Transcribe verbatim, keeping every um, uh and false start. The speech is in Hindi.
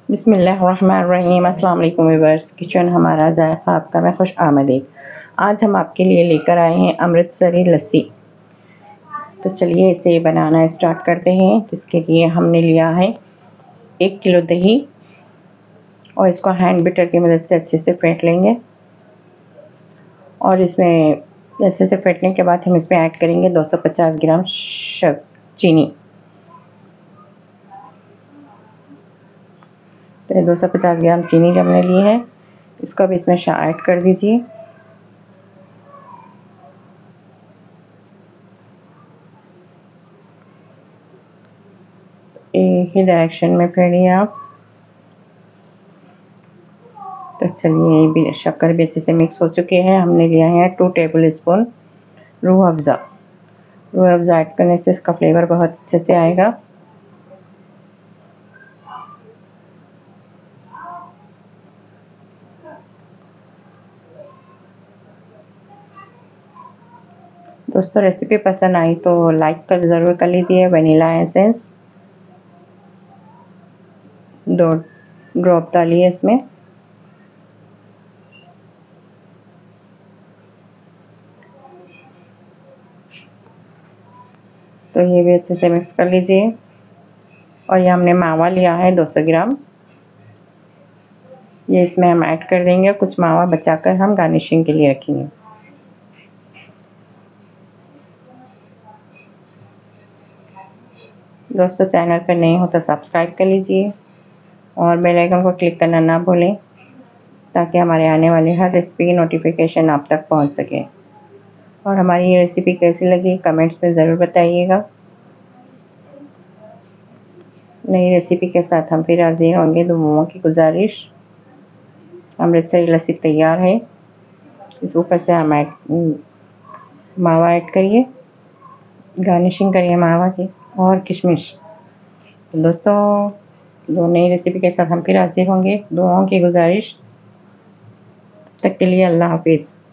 बिस्मिल्लाहिर्रहमानिर्रहीम। अस्सलाम वालेकुम व्यूअर्स, किचन हमारा जायका आपका मैं खुश आमदीद। आज हम आपके लिए लेकर आए हैं अमृतसरी लस्सी। तो चलिए इसे बनाना स्टार्ट करते हैं। जिसके लिए हमने लिया है एक किलो दही और इसको हैंड बीटर की मदद से अच्छे से फेंट लेंगे। और इसमें अच्छे से फेंटने के बाद हम इसमें ऐड करेंगे दो सौ पचास ग्राम शक चीनी। तो दो सौ पचास ग्राम चीनी जब हमने ली है, इसको अब इसमें ऐड कर दीजिए। एक ही डायरेक्शन में फेंटिए आप। तो चलिए ये भी शक्कर भी अच्छे से मिक्स हो चुके हैं। हमने लिया है to table spoon Rooh Afza. Rooh Afza add करने से इसका फ्लेवर बहुत अच्छे से आएगा। दोस्तों रेसिपी पसंद आई तो लाइक कर ज़रूर कर लीजिए। वनीला एसेंस दो ड्रॉप डालिए इसमें। तो ये भी अच्छे से मिक्स कर लीजिए। और ये हमने मावा लिया है दो सौ ग्राम, ये इसमें हम ऐड कर देंगे। कुछ मावा बचाकर हम गार्निशिंग के लिए रखेंगे। दोस्तों चैनल पर नए हो तो सब्सक्राइब कर लीजिए और बेल आइकन को क्लिक करना ना भूलें, ताकि हमारे आने वाले हर रेसिपी की नोटिफिकेशन आप तक पहुंच सके। और हमारी ये रेसिपी कैसी लगी कमेंट्स में ज़रूर बताइएगा। नई रेसिपी के साथ हम फिर हाजिर होंगे। दुआओं की गुजारिश। अमृतसरी लस्सी तैयार है। इस ऊपर से हम ऐड मावा ऐड करिए, गार्निशिंग करिए मावा की और किशमिश। तो दोस्तों दो नई रेसिपी के साथ हम फिर हाजिर होंगे। दुआओं की गुजारिश। तब तक के लिए अल्लाह हाफिज़।